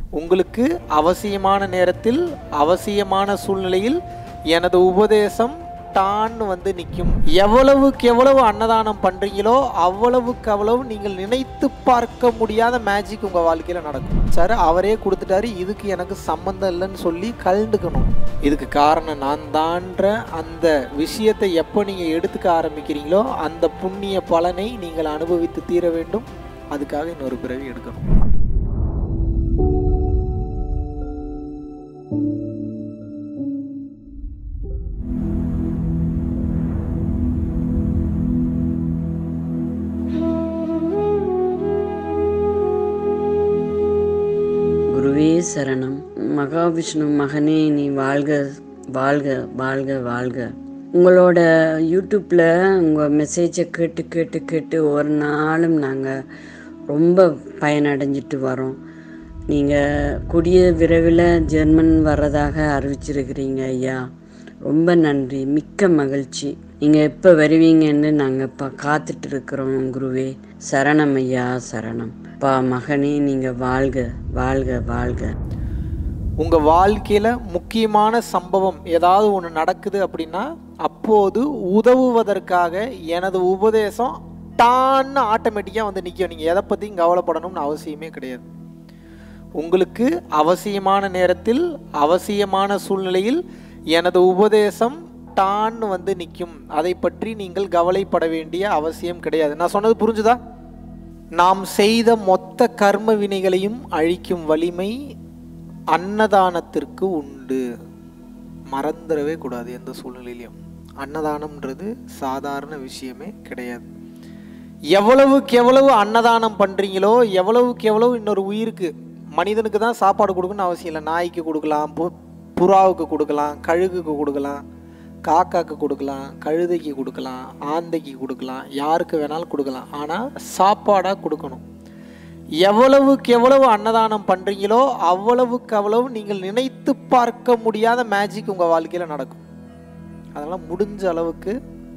உங்களுக்கு அவசியமான நேரத்தில் அவசியமான சூழ்நிலையில் எனது உபதேசம் டான்னு வந்து நிற்கும். எவ்வளவுக்கு எவ்வளவு அன்னதானம் பண்ணுறீங்களோ அவ்வளவுக்கு அவ்வளவு நீங்கள் நினைத்து பார்க்க முடியாத மேஜிக் உங்கள் வாழ்க்கையில் நடக்கும். சார் அவரே கொடுத்துட்டாரு, இதுக்கு எனக்கு சம்மந்தம் இல்லைன்னு சொல்லி கலந்துக்கணும். இதுக்கு காரணம் நான் தான்ற அந்த விஷயத்தை எப்போ நீங்கள் எடுத்துக்க ஆரம்பிக்கிறீங்களோ அந்த புண்ணிய பலனை நீங்கள் அனுபவித்து தீர வேண்டும். அதுக்காக இன்னொரு பிறவி எடுக்கணும். குருவே சரணம். மகாவிஷ்ணு மகனே நீ வாழ்க வாழ்க வாழ்க வாழ்க. உங்களோட யூடியூப்பில் உங்கள் மெசேஜை கேட்டு கேட்டு கேட்டு ஒரு நாளும் நாங்கள் ரொம்ப பயனடைஞ்சிட்டு வரோம். நீங்கள் கூடிய விரைவில் ஜெர்மன் வர்றதாக அறிவிச்சிருக்கிறீங்க ஐயா. ரொம்ப நன்றி, மிக்க மகிழ்ச்சி. நீங்கள் எப்போ வருவீங்கன்னு நாங்கள் இப்போ காத்துட்டு இருக்கிறோம். குருவே சரணம் ஐயா, சரணம். பா மகனே நீங்கள் வாழ்க வாழ்க வாழ்க. உங்கள் வாழ்க்கையில் முக்கியமான சம்பவம் ஏதாவது ஒன்று நடக்குது அப்படின்னா அப்போது உதவுவதற்காக எனது உபதேசம் டான்னு ஆட்டோமேட்டிக்காக வந்து நிற்கும். நீங்கள் எதை பற்றியும் கவலைப்படணும்னு அவசியமே கிடையாது. உங்களுக்கு அவசியமான நேரத்தில் அவசியமான சூழ்நிலையில் எனது உபதேசம் டான்னு வந்து நிற்கும். அதை பற்றி நீங்கள் கவலைப்பட வேண்டிய அவசியம் கிடையாது. நான் சொன்னது புரிஞ்சுதா? நாம் செய்த மொத்த கர்ம வினைகளையும் அழிக்கும் வலிமை அன்னதானத்திற்கு உண்டு. மறந்துடவே கூடாது எந்த சூழ்நிலையிலையும். அன்னதானம்ன்றது சாதாரண விஷயமே கிடையாது. எவ்வளவுக்கு எவ்வளவு அன்னதானம் பண்ணுறீங்களோ எவ்வளவுக்கு எவ்வளவு இன்னொரு உயிருக்கு, மனிதனுக்கு தான் சாப்பாடு கொடுக்கணும்னு அவசியம் இல்லை. நாய்க்கு கொடுக்கலாம், புறாவுக்கு கொடுக்கலாம், கழுகுக்கு கொடுக்கலாம், காக்காக்கு கொடுக்கலாம், கழுதைக்கு கொடுக்கலாம், ஆந்தைக்கு கொடுக்கலாம், யாருக்கு வேணாலும் கொடுக்கலாம். ஆனால் சாப்பாடாக கொடுக்கணும். எவ்வளவுக்கு எவ்வளவு அன்னதானம் பண்ணுறீங்களோ அவ்வளவுக்கு அவ்வளவு நீங்கள் நினைத்து பார்க்க முடியாத மேஜிக் உங்கள் வாழ்க்கையில் நடக்கும். அதனால் முடிஞ்ச அளவுக்கு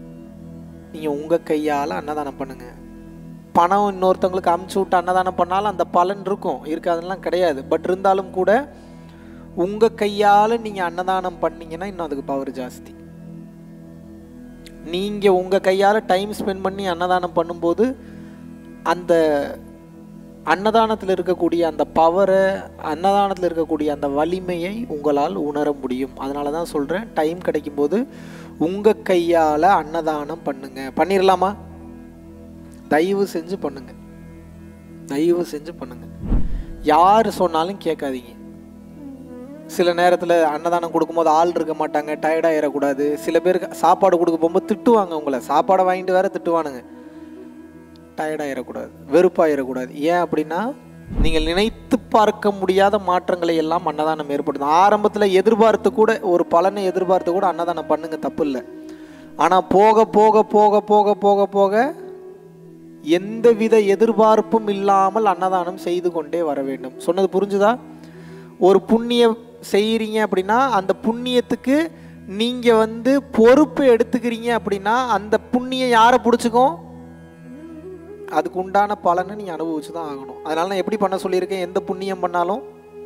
நீங்கள் உங்கள் கையால் அன்னதானம் பண்ணுங்கள். பணம் இன்னொருத்தவங்களுக்கு அமுச்சு விட்டு அன்னதானம் பண்ணாலும் அந்த பலன் இருக்கும், இருக்காதுலாம் கிடையாது. பட் இருந்தாலும் கூட உங்கள் கையால் நீங்கள் அன்னதானம் பண்ணிங்கன்னா இன்னும் அதுக்கு பவர் ஜாஸ்தி. நீங்கள் உங்கள் கையால் டைம் ஸ்பெண்ட் பண்ணி அன்னதானம் பண்ணும்போது அந்த அன்னதானத்தில் இருக்கக்கூடிய அந்த பவரை, அன்னதானத்தில் இருக்கக்கூடிய அந்த வலிமையை உங்களால் உணர முடியும். அதனால தான் சொல்கிறேன், டைம் கிடைக்கும்போது உங்கள் கையால் அன்னதானம் பண்ணுங்க. பண்ணிடலாமா? தயவு செஞ்சு பண்ணுங்க, தயவு செஞ்சு பண்ணுங்க. யார் சொன்னாலும் கேட்காதீங்க. சில நேரத்தில் அன்னதானம் கொடுக்கும்போது ஆள் இருக்க மாட்டாங்க, டயர்டாகிடக்கூடாது. சில பேருக்கு சாப்பாடு கொடுக்க போகும்போது திட்டுவாங்க, உங்களை சாப்பாடை வாங்கிட்டு வேற திட்டுவானுங்க. டயர்டாகிடக்கூடாது, வெறுப்பாகிடக்கூடாது. ஏன் அப்படின்னா நீங்கள் நினைத்து பார்க்க முடியாத மாற்றங்களை எல்லாம் அன்னதானம் ஏற்படுத்தும். ஆரம்பத்தில் எதிர்பார்த்து கூட ஒரு பலனை எதிர்பார்த்து கூட அன்னதானம் பண்ணுங்க, தப்பு இல்லை. ஆனால் போக போக போக போக போக போக எந்தவித எதிர்பார்ப்பும் இல்லாமல் அன்னதானம் செய்து கொண்டே வர வேண்டும். சொன்னது புரிஞ்சுதா? ஒரு புண்ணியம் செய்கிறீங்க அப்படின்னா அந்த புண்ணியத்துக்கு நீங்கள் வந்து பொறுப்பு எடுத்துக்கிறீங்க அப்படின்னா அந்த புண்ணியம் யாரை பிடிச்சிக்கும்? அதுக்கு உண்டான பலனை நீங்கள் அனுபவிச்சு தான் ஆகணும். அதனால நான் எப்படி பண்ண சொல்லியிருக்கேன், எந்த புண்ணியம் பண்ணாலும்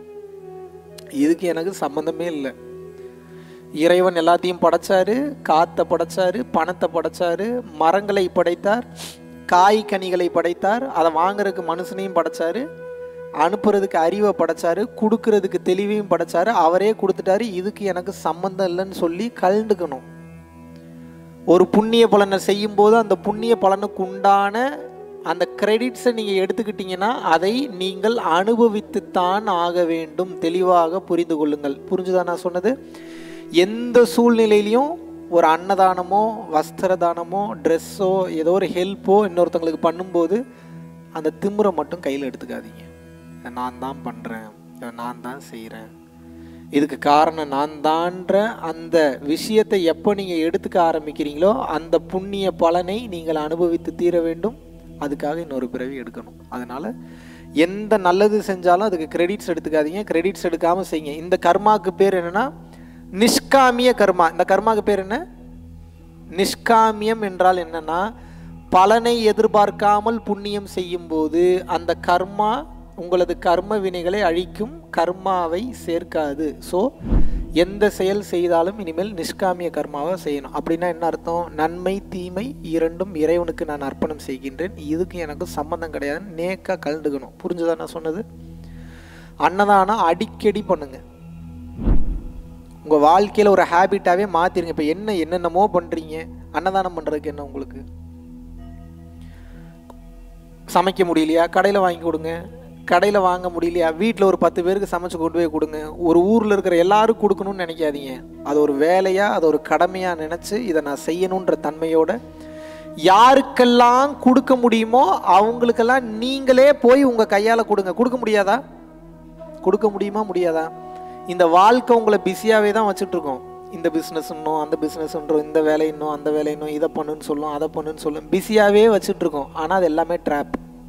இதுக்கு எனக்கு சம்மந்தமே இல்லை. இறைவன் எல்லாத்தையும் படைச்சாரு, காற்றை படைச்சாரு, பணத்தை படைச்சாரு, மரங்களை படைத்தார், காய் கனிகளை படைத்தார், அதை வாங்குறதுக்கு மனுஷனையும் படைச்சாரு, அனுப்புறதுக்கு அறிவை படைச்சாரு, கொடுக்கறதுக்கு தெளிவையும் படைச்சாரு. அவரே கொடுத்துட்டாரு, இதுக்கு எனக்கு சம்மந்தம் இல்லைன்னு சொல்லி கலந்துக்கணும். ஒரு புண்ணிய பலனை செய்யும் போது அந்த புண்ணிய பலனுக்கு உண்டான அந்த கிரெடிட்ஸை நீங்கள் எடுத்துக்கிட்டீங்கன்னா அதை நீங்கள் அனுபவித்துத்தான் ஆக வேண்டும். தெளிவாக புரிந்து கொள்ளுங்கள். புரிஞ்சுதான் நான் சொன்னது? எந்த சூழ்நிலையிலையும் ஒரு அன்னதானமோ வஸ்திர தானமோ ட்ரெஸ்ஸோ ஏதோ ஒரு ஹெல்ப்போ இன்னொருத்தவங்களுக்கு பண்ணும்போது அந்த திமிரை மட்டும் கையில் எடுத்துக்காதீங்க. நான் தான் பண்ணுறேன், நான் தான் செய்கிறேன், இதுக்கு காரணம் நான் தான்ற அந்த விஷயத்தை எப்போ நீங்கள் எடுத்துக்க ஆரம்பிக்கிறீங்களோ அந்த புண்ணிய பலனை நீங்கள் அனுபவித்து தீர வேண்டும். அதுக்காக இன்னொரு பிறவி எடுக்கணும். அதனால் எந்த நல்லது செஞ்சாலும் அதுக்கு கிரெடிட்ஸ் எடுத்துக்காதீங்க, கிரெடிட்ஸ் எடுக்காமல் செய்யுங்க. இந்த கர்மாவுக்கு பேர் என்னென்னா நிஷ்காமிய கர்மா. இந்த கர்மாவுக்கு பேர் என்ன? நிஷ்காமியம் என்றால் என்னன்னா, பலனை எதிர்பார்க்காமல் புண்ணியம் செய்யும் போது அந்த கர்மா உங்களது கர்ம வினைகளை அழிக்கும், கர்மாவை சேர்க்காது. ஸோ எந்த செயல் செய்தாலும் இனிமேல் நிஷ்காமிய கர்மாவை செய்யணும். அப்படின்னா என்ன அர்த்தம்? நன்மை தீமை இரண்டும் இறைவனுக்கு நான் அர்ப்பணம் செய்கின்றேன், இதுக்கு எனக்கு சம்மந்தம் கிடையாதுன்னு நேக்காக கலந்துக்கணும். புரிஞ்சுதா நான் சொன்னது? அன்னதானம் அடிக்கடி பண்ணுங்க. உங்கள் வாழ்க்கையில் ஒரு ஹேபிட்டாகவே மாற்றிருங்க. இப்போ என்னென்னமோ பண்ணுறீங்க, அன்னதானம் பண்ணுறதுக்கு என்ன உங்களுக்கு? சமைக்க முடியலையா? கடையில் வாங்கி கொடுங்க. கடையில் வாங்க முடியலையா? வீட்டில் ஒரு 10 பேருக்கு சமைச்சு கொண்டு போய் கொடுங்க. ஒரு ஊரில் இருக்கிற எல்லாரும் கொடுக்கணும்னு நினைக்காதீங்க. அது ஒரு வேலையாக, அது ஒரு கடமையாக நினச்சி இதை நான் செய்யணுன்ற தன்மையோட யாருக்கெல்லாம் கொடுக்க முடியுமோ அவங்களுக்கெல்லாம் நீங்களே போய் உங்கள் கையால் கொடுங்க. கொடுக்க முடியாதா? கொடுக்க முடியுமா? முடியாதா? இந்த வாழ்க்கை உங்களை பிஸியாகவே தான் வச்சுட்ருக்கோம். இந்த பிஸ்னஸ் இன்னும், அந்த பிஸ்னஸ் இன்னும், இந்த வேலை இன்னும், அந்த வேலை இன்னும், இதை பண்ணுன்னு சொல்லும், அதை பண்ணுன்னு சொல்லும், பிஸியாகவே வச்சுட்ருக்கோம். ஆனால் அது எல்லாமே ட்ராப்.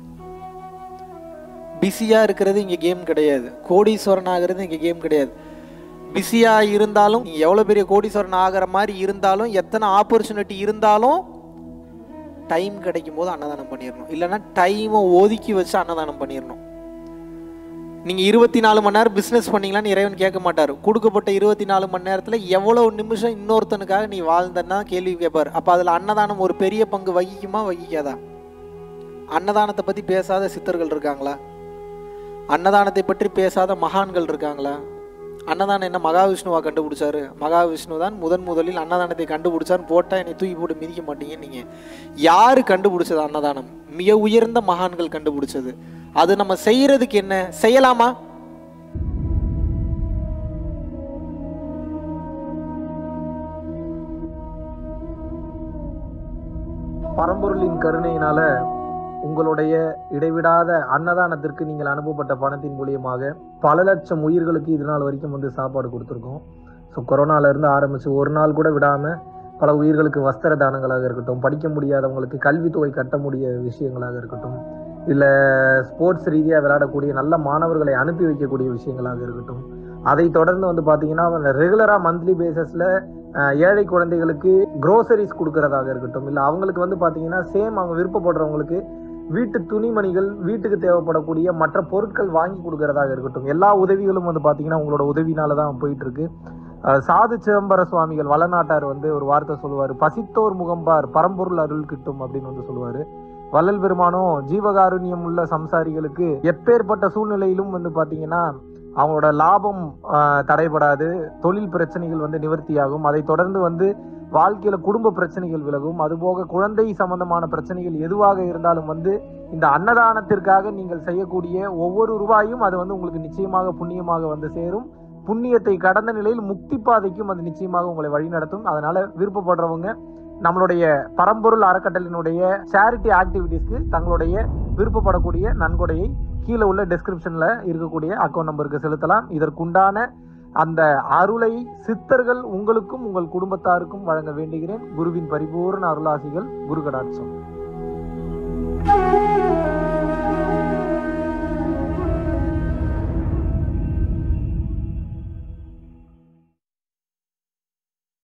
பிஸியாக இருக்கிறது இங்கே கேம் கிடையாது. கோடீஸ்வரன் ஆகிறது இங்கே கேம் கிடையாது. பிஸியாக இருந்தாலும், எவ்வளோ பெரிய கோடீஸ்வரன் ஆகிற மாதிரி இருந்தாலும், எத்தனை ஆப்பர்ச்சுனிட்டி இருந்தாலும் டைம் கிடைக்கும் போது அன்னதானம் பண்ணிடணும். இல்லைன்னா டைமை ஒதுக்கி வச்சு அன்னதானம் பண்ணிடணும். நீங்கள் 24 மணி நேரம் பிஸ்னஸ் பண்ணீங்களான்னு இறைவன் கேட்க மாட்டார். கொடுக்கப்பட்ட 24 மணி நேரத்தில் எவ்வளோ நிமிஷம் இன்னொருத்தனுக்காக நீ வாழ்ந்தன்னா கேள்வி கேட்பார். அப்போ அதில் அன்னதானம் ஒரு பெரிய பங்கு வகிக்குமா, வகிக்காதா? அன்னதானத்தை பற்றி பேசாத சித்தர்கள் இருக்காங்களா? அன்னதானத்தை பற்றி பேசாத மகான்கள் இருக்காங்களா? அன்னதானம் என்ன மகாவிஷ்ணுவா கண்டுபிடிச்சாரு? மகாவிஷ்ணு தான் முதலில் அன்னதானத்தை கண்டுபிடிச்சான்னு போட்டால் என்னை தூக்கி போட்டு மிதிக்க மாட்டீங்க. நீங்கள் யார் கண்டுபிடிச்சது அன்னதானம்? மிக உயர்ந்த மகான்கள் கண்டுபிடிச்சது. அது நம்ம செய்யறதுக்கு என்ன செய்யலாமா? பரம்பொருளின் கருணையினால உங்களுடைய இடைவிடாத அன்னதானத்திற்கு நீங்கள் அனுப்பப்பட்ட பணத்தின் மூலியமாக பல லட்சம் உயிர்களுக்கு இது நாள் வரைக்கும் சாப்பாடு கொடுத்துருக்கோம். ஸோ கொரோனால இருந்து ஆரம்பிச்சு ஒரு நாள் கூட விடாம பல உயிர்களுக்கு வஸ்திர தானங்களாக இருக்கட்டும், படிக்க முடியாதவங்களுக்கு கல்வித்தொகை கட்ட முடிய விஷயங்களாக இருக்கட்டும், இல்லை ஸ்போர்ட்ஸ் ரீதியாக விளையாடக்கூடிய நல்ல மாணவர்களை அனுப்பி வைக்கக்கூடிய விஷயங்களாக இருக்கட்டும், அதை தொடர்ந்து பார்த்தீங்கன்னா ரெகுலராக மந்த்லி பேசிஸில் ஏழை குழந்தைகளுக்கு க்ரோசரிஸ் கொடுக்கறதாக இருக்கட்டும், இல்லை அவங்களுக்கு பார்த்தீங்கன்னா சேம் அவங்க விருப்பப்படுறவங்களுக்கு வீட்டு துணிமணிகள், வீட்டுக்கு தேவைப்படக்கூடிய மற்ற பொருட்கள் வாங்கி கொடுக்கறதாக இருக்கட்டும், எல்லா உதவிகளும் பார்த்தீங்கன்னா உங்களோட உதவினால தான் போயிட்டு இருக்கு. சாது சிதம்பர சுவாமிகள் வளநாட்டார் ஒரு வார்த்தை சொல்லுவார், பசித்தோர் முகம்பார் பரம்பொருள் அருள் கிட்டும் அப்படின்னு சொல்லுவாரு. வள்ளல் பெருமானும் ஜீவகாருண்யம் உள்ள சம்சாரிகளுக்கு எப்பேற்பட்ட சூழ்நிலையிலும் பார்த்தீங்கன்னா அவங்களோட லாபம் தடைபடாது, தொழில் பிரச்சனைகள் நிவர்த்தியாகும், அதை தொடர்ந்து வாழ்க்கையில குடும்ப பிரச்சனைகள் விலகும், அதுபோக குழந்தை சம்பந்தமான பிரச்சனைகள் எதுவாக இருந்தாலும் இந்த அன்னதானத்திற்காக நீங்கள் செய்யக்கூடிய ஒவ்வொரு ரூபாயும் அது உங்களுக்கு நிச்சயமாக புண்ணியமாக சேரும். புண்ணியத்தை கடந்த நிலையில் முக்தி பாதைக்கும் அது நிச்சயமாக உங்களை வழிநடத்தும். அதனால விருப்பப்படுறவங்க நம்மளுடைய பரம்பொருள் அறக்கட்டளையினுடைய சேரிட்டி ஆக்டிவிட்டீஸ்க்கு தங்களுடைய விருப்பப்படக்கூடிய நன்கொடையை கீழே உள்ள டெஸ்கிரிப்ஷன்ல இருக்கக்கூடிய அக்கௌண்ட் நம்பருக்கு செலுத்தலாம். இதற்குண்டான அந்த அருளை சித்தர்கள் உங்களுக்கும் உங்கள் குடும்பத்தாருக்கும் வழங்க வேண்டுகிறேன். குருவின் பரிபூர்ண அருளாசிகள். குரு கடாட்சம்.